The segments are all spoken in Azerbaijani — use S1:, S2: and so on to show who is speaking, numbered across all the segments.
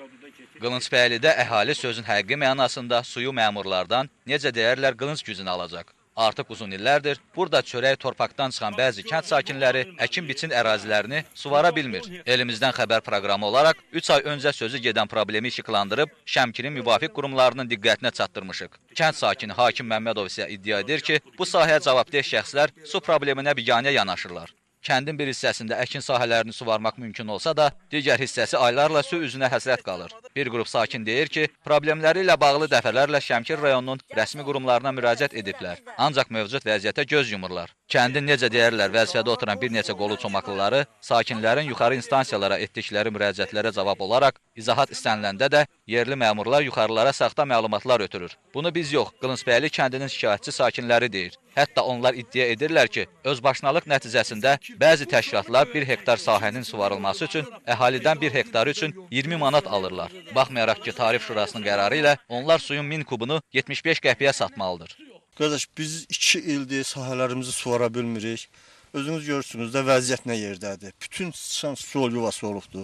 S1: Qılıncbəylidə əhali sözün həqiqi mənasında suyu məmurlardan, necə deyərlər, qılınc gücünü alacaq. Artıq uzun illərdir burada çörək torpaqdan çıxan bəzi kənd sakinləri əkin-biçin ərazilərini suvara bilmir. Elimizdən xəbər proqramı olaraq 3 ay öncə sözü gedən problemi işıqlandırıb Şəmkirin müvafiq qurumlarının diqqətinə çatdırmışıq. Kənd sakini Hakim Məmmədov isə iddia edir ki, bu sahəyə cavabdeh şəxslər su probleminə biganə yanaşırlar. Kəndin bir hissəsində əkin sahələrini suvarmaq mümkün olsa da, digər hissəsi aylarla su üzünə həsrət qalır. Bir qrup sakin deyir ki, problemləri ilə bağlı dəfələrlə Şəmkir rayonunun rəsmi qurumlarına müraciət ediblər. Ancaq mövcud vəziyyətə göz yumurlar. Kəndin necə deyərlər, vəzifədə oturan bir neçə qolu çomaqlıları sakinlərin yuxarı instansiyalara etdikləri müraciətlərə cavab olaraq izahat istəniləndə də yerli məmurlar yuxarılara saxta məlumatlar ötürür. Bunu biz yox, Qılıncbəyli kəndinin şikayətçi sakinləri deyir. Hətta onlar iddia edirlər ki, özbaşınalıq nəticəsində bəzi təşkilatlar 1 hektar sahənin suvarılması üçün əhalidən 1 hektarı üçün 20 manat alırlar. Baxmayaraq ki, Tarif Şurasının qərarı ilə onlar suyun 1000 kubunu 75 qəpiyə satmalıdır.
S2: Qardaş, biz 2 ildir sahələrimizi suvara bilmirik. Özünüz görürsünüz də vəziyyət nə yerdədir. Bütün su yuvası olubdur.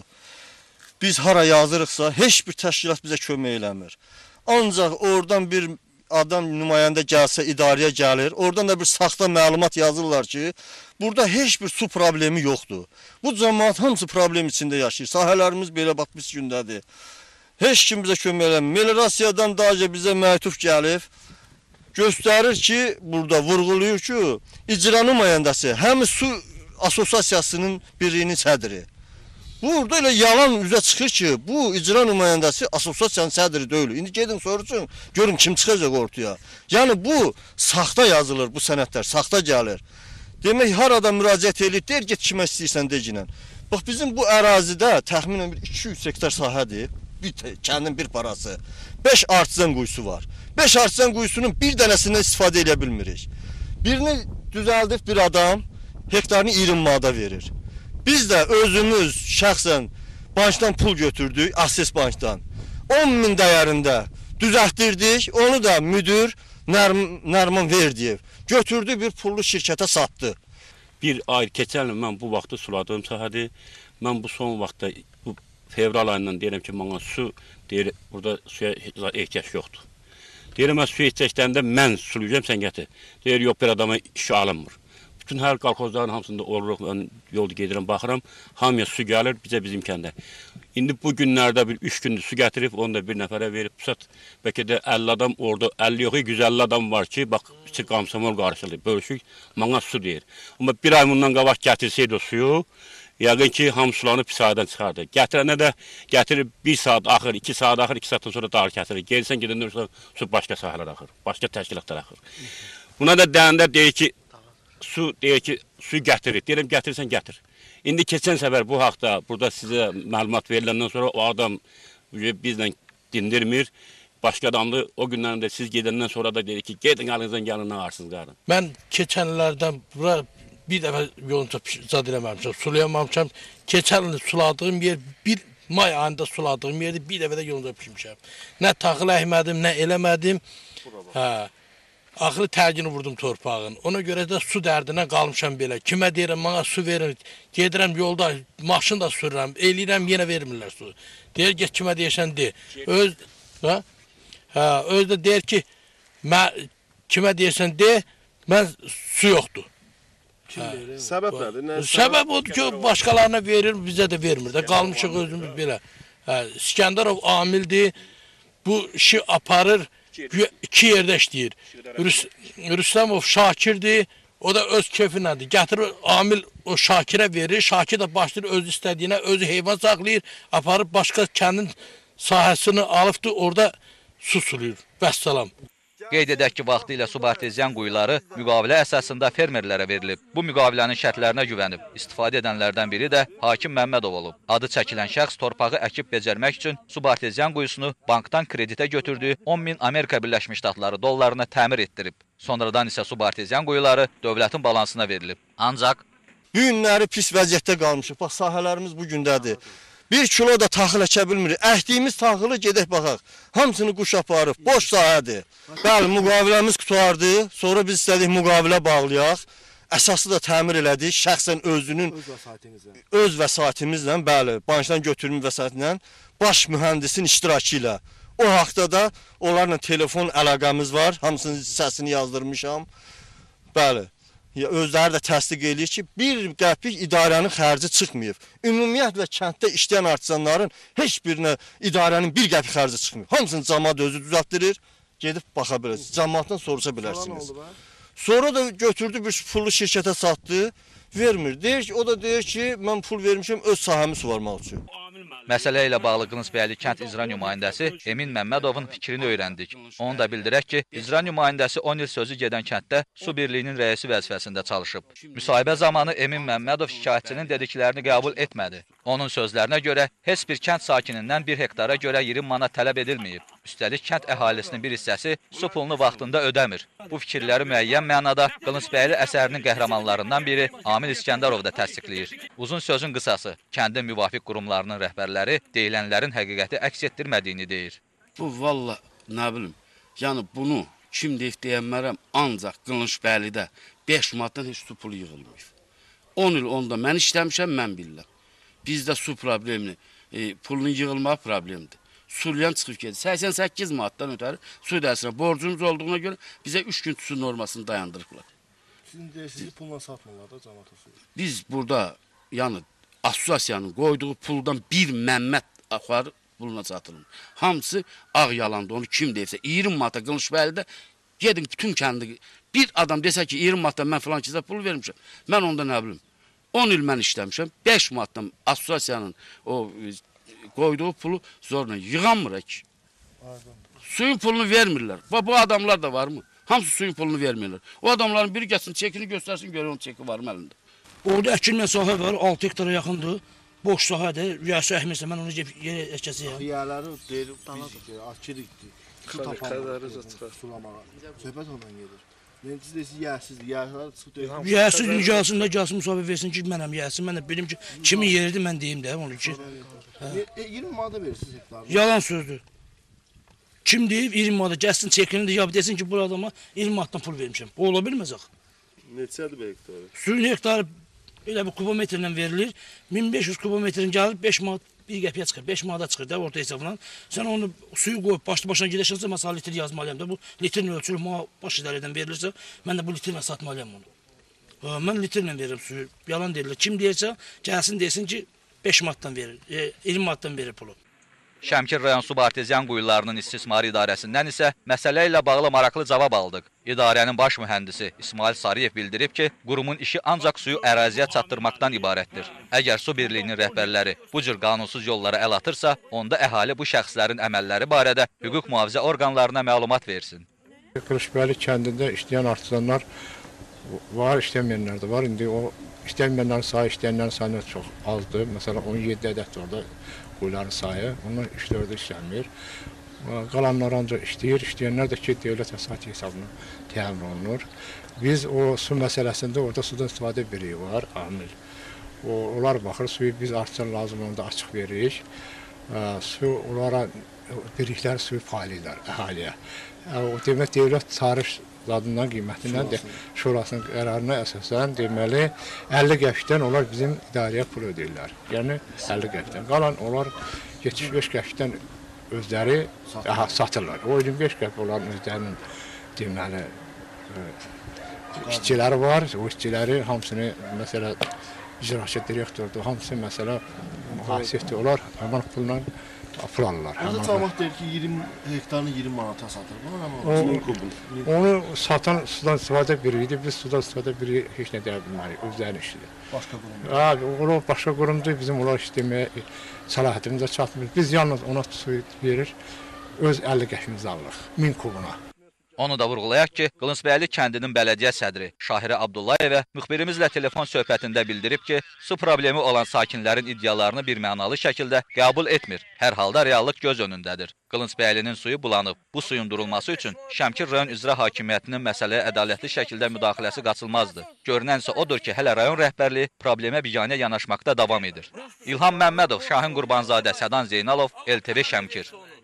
S2: Biz hara yazırıqsa, heç bir təşkilat bizə kömək eləmir. Ancaq oradan bir adam nümayəndə gəlsə, idarəyə gəlir. Oradan da bir saxta məlumat yazırlar ki, burada heç bir su problemi yoxdur. Bu cəmaat hamısı problem içində yaşayır. Sahələrimiz belə bax biz gündədir. Heç kim bizə kömək eləmir. Meliorasiyadan daha bizə məktub gəlib. Göstərir ki, burada vurğulayır ki, icra nümayəndəsi həm su asosiasiyasının birinin sədri. Burada elə yalan üzə çıxır ki, bu icra nümayəndəsi asosiasiyanın sədri deyil. İndi gedin soruşun, görün kim çıxacaq ortaya. Yəni bu saxta yazılır, bu sənədlər saxta gəlir. Demək, harada müraciət edir, deyir, get kimə istəyirsən deginən. Bax, bizim bu ərazidə təxminən 200 hektar sahədir, kəndin bir parası. 5 artizan quyusu var. 5 artizan quyusunun bir dənəsindən istifadə edə bilmirik. Birini düzəldib bir adam hektarını 20 manata verir. Biz də özümüz şəxsən bankdan pul götürdük, Akses bankdan. 10.000 dəyərində düzəltdirdik, onu da müdür Nərman Verdiyev götürdü, bir pullu şirkətə satdı.
S3: Bir ay keçən il mən bu vaxtı suladığım sahədir. Mən bu son vaxtda, bu fevral ayından deyirəm ki, mənə su, deyir, burada suya ehtiyac yoxdur. Deyirəm, mən suya ehtiyaclarında mən sulayacağım, sən gətir. Deyir, yox, bir adama işi alınmır. Bütün hər qalxozların hamısında oluruq, mən yolda gedirəm, baxıram, hamıya su gəlir, bizim kəndə. İndi bu günlərdə bir 3 gündür su gətirib, onu da bir nəfərə verib, bəlkə də 50 adam orada, 50 yox, 150 adam var ki, bax, içi qamsamol qarşılıq, bölüşük, mənə su deyir. Amma bir ay bundan qabaq gətirsəydi o suyu, yəqin ki, hamı sulanıb pis aydan çıxardı. Gətirənə də gətirib 1 saat axır, 2 saat axır, 2 saatdan sonra dağır gətirir. Gelsən gedəndə su başqa sahələr axır, başqa təşkilatlar axır. Buna da deyəndə deyir ki, su gətirir. Deyirəm, gətirirsən, gətir. İndi keçən səfər bu haqda, burada sizə məlumat veriləndən sonra o adam bizlə dindirmir. Başqa adamdır, o günlərində siz gedəndən sonra da deyir ki, gedin əlinizdən gəlindən ağırsınız qarın.
S4: Mən keçənlərdən bura bir dəfə yolunca zad eləməmişəm, sulayamamışam. Keçən il suladığım yer, bir may ayında suladığım yerdə bir dəfə də yolunca pişmişəm. Nə taxıl əhmədim, nə eləmədim. Axırı tərgini vurdum torpağın. Ona görə də su dərdinə qalmışam belə. Kimə deyirəm, mənə su verin. Gedirəm yolda, maşın da sürürəm, eləyirəm, yenə vermirlər su. Deyir, get kimə deyirsən, de. Öz də deyir ki, kimə deyirsən, de, mən su yoxdur.
S5: Səbəb nədir?
S4: Səbəb odur ki, başqalarına verir, bizə də vermir. Qalmışıq özümüz belə. İskəndərov amildir, bu işi aparır, 2 yerdə işləyir. Rüstəmov Şakirdir, o da öz kefinədir. Gətirir, amil o Şakirə verir, Şakir də başlayır öz istədiyinə, özü heyvan saxlayır, aparıb başqa kəndin sahəsini alıbdır, orada su sulayır. Vəssalam.
S1: Qeyd edək ki, vaxtilə subarteziyan quyuları müqavilə əsasında fermerlərə verilib. Bu müqavilənin şərtlərinə güvənib. İstifadə edənlərdən biri də Hakim Məmmədov olub. Adı çəkilən şəxs torpağı əkib becərmək üçün subarteziyan quyusunu bankdan kreditə götürdüyü 10.000 Amerika Birləşmiş Ştatları dollarına təmir etdirib. Sonradan isə subarteziyan quyuları dövlətin balansına verilib. Ancaq
S2: bu günləri pis vəziyyətdə qalmışıq. Bax, sahələrimiz bu gündədir. 1 kilo da taxıl əkə bilmirik. Əkdiyimiz taxılı gedək baxaq. Hamısını quş aparıb, boş sahədir. Bəli, müqaviləmiz qutardı. Sonra biz istədik müqavilə bağlayaq. Əsası da təmir elədik. Şəxsən özünün
S5: Öz vəsaitinizlə.
S2: öz vəsaitimizlə, bəli, bankadan götürülmüş vəsaitlə baş mühəndisin iştirakı ilə. O haqda da onlarla telefon əlaqəmiz var. Hamısının səsini yazdırmışam. Bəli. Özləri də təsdiq eləyir ki, bir qəpik idarənin xərci çıxmayıb. Ümumiyyətlə kənddə işləyən artisanların heç birinə idarənin bir qəpik xərci çıxmıyor. Hamısını cəmaət özü düzəltdirir. Gedib baxa bilərsiniz. Cəmaatdan soruşa bilərsiniz. Sonra da götürdü bir pullu şirkətə satdı. Vermir. Deyir ki, o da deyir ki, mən pul vermişəm öz sahəmi suvarmaq üçün.
S1: Məsələ ilə bağlı Qılıncbəyli kənd icra nümayəndəsi Emin Məmmədovun fikrini öyrəndik. Onu da bildirək ki, icra nümayəndəsi 10 il sözü gedən kənddə su birliyinin rəisi vəzifəsində çalışıb. Müsahibə zamanı Emin Məmmədov şikayətçinin dediklərini qəbul etmədi. Onun sözlərinə görə heç bir kənd sakinindən 1 hektara görə 20 manat tələb edilməyib. Üstəlik kənd əhalisinin bir hissəsi su pulunu vaxtında ödəmir. Bu fikirləri müəyyən mənada Qılıncbəyli əsərinin qəhrəmanlarından biri Amil İskəndərov da təsdiqləyir. Uzun sözün qısası, kəndin müvafiq qurumlarının rəhbərləri deyilənlərin həqiqəti əks etdirmədiyini deyir.
S6: Bu valla nə bilim, yəni bunu kim deyib deyənmərəm, ancaq Qılıncbəylidə 5 manatdan heç su pulu yığılmıyor. 10 il onda mən işləmişəm, mən bilirəm. Bizdə su problemini, pulunun yığılma problemidir. Sulayan çıxıb gedir. 88 manatdan ötəri su idarəsinə borcumuz olduğuna görə bizə 3 gün su normasını dayandırıblar.
S5: Sizin deyirsiniz ki, pulla satmırlar da cəmaata suyu.
S6: Biz burada, yəni assosiasiyanın qoyduğu puldan bir məmmət axarı puluna satılır. Hamısı ağ yalandır. Onu kim deyirsə 20 manata Qılıncbəylidə gedin bütün kəndi bir adam desə ki 20 manatdan mən filan kəsə pul vermişəm. Mən onda nə bilim 10 il mən işləmişəm. 5 manatdan assosiasiyanın o qoyduğu pulu zorla yığanmırıq ki. Suyun pulunu vermirlər. Bu adamlar da var mı? Hamısı suyun pulunu vermirlər. O adamların biri gəlsin çekini göstərsin, görə onun çeki var mı əlində?
S7: Orada əkilmə sahə var, 6 hektara yaxındır. Boş sahədir. Rüyəsi əhmirsə mən onu yerə əkəcəyəm.
S5: Xiyarları deyir, biz akirikdir. Su tapamır, sulamağa. Söhbət ondan gedir. Siz deyirsiniz, yəhsizdir, yəhsizlər çıxıb deyir.
S7: Yəhsiz gəlsin də gəlsin müsahibə versin ki, mənəm yəhsiz. Mən də bilim ki, kimin yeridir mən deyim də onu ki.
S5: 20 manata verirsiniz hektarını.
S7: Yalan sözdür. Kim deyib 20 manata gəlsin çekini də ya desin ki, bu adama 20 manatdan pul vermişəm. O ola bilməzək.
S5: Neçədir bu hektarı?
S7: Suyun hektarı elə bir kubometrlə verilir. 1500 kubometrin gəlir 5 manat 1 qəpiyə çıxır. 5 manata çıxır da orta hesabla. Sən onu suyu qoyub başlı başına gedəşənsə məsələ litr yazmalıyam da. Bu litrlə ölçülür, mənə baş idarədən verilirsə, mən də bu litrlə satmalıyam onu. Mən litrlə verirəm suyu. Yalan deyirlər. Kim deyirsə, gəlsin desin ki, 5 manatdan verir, 20 manatdan verir pulu.
S1: Şəmkir rayon subarteziyan quyularının istismarı idarəsindən isə məsələ ilə bağlı maraqlı cavab aldıq. İdarənin baş mühəndisi İsmail Sarıyev bildirib ki, qurumun işi ancaq suyu əraziyə çatdırmaqdan ibarətdir. Əgər su birliyinin rəhbərləri bu cür qanunsuz yollara əl atırsa, onda əhali bu şəxslərin əməlləri barədə hüquq mühafizə orqanlarına məlumat versin.
S8: Qılıncbəyli kəndində işləyən artisanlar var, işləməyənlər də var. İndi o işləməyənlərin sayı, işləyənlərin sayı çox azdır. Məsələn, 17 ədəd orada quyuların sayı, onlar 3-4 işləmir. Qalanlar ancaq işləyir, işləyənlər də ki, dövlət vəsaiti hesabına təmin olunur. Biz o su məsələsində orada sudan istifadə biriyi var, amil. Onlar baxır, suyu biz artisan lazım olanda açıq veririk. Su, onlara birliklər suyu paylayırlar əhaliyə. O demək, dövlət tarif zadından, qiymətindən də şurasının qərarına əsasən deməli 50 qəpikdən onlar bizim idarəyə pul ödəyirlər. Yəni 50 qəpikdən. Qalan onlar 75 qəpikdən özləri satırlar. O 25 qəpik onların özlərinin deməli işçiləri var. O işçiləri hamısını məsələ icraçı direktordur. Hamısı məsələ mühasibdir. Onlar həmin pulla pul alırlar.
S5: Burada cəmaət deyir ki, 20 hektarını 20 manata satır.
S8: Onu satan sudan istifadə biridir. Biz sudan istifadə biri heç nə deyə bilmərik. Özlərinin işidir.
S5: Başqa qurumdur.
S8: O başqa qurumdur. Bizim onlar işləməyə səlahiyyətimizə çatmır. Biz yalnız ona su verir. Öz 50 qəpimizi alırıq. 1000 kubuna.
S1: Onu da vurğulayaq ki, Qılıncbəyli kəndinin bələdiyyə sədri Şahirə Abdullayevə müxbirimizlə telefon söhbətində bildirib ki, su problemi olan sakinlərin iddialarını birmənalı şəkildə qəbul etmir. Hər halda reallıq göz önündədir. Qılıncbəylinin suyu bulanıb. Bu suyun durulması üçün Şəmkir rayon icra hakimiyyətinin məsələyə ədalətli şəkildə müdaxiləsi qaçılmazdır. Görünənsə odur ki, hələ rayon rəhbərliyi problemə biganə yanaşmaqda davam edir. İlham Məmmədov, Şahin Qurbanzadə, Sədan Zeynalov, LTV Şəmkir.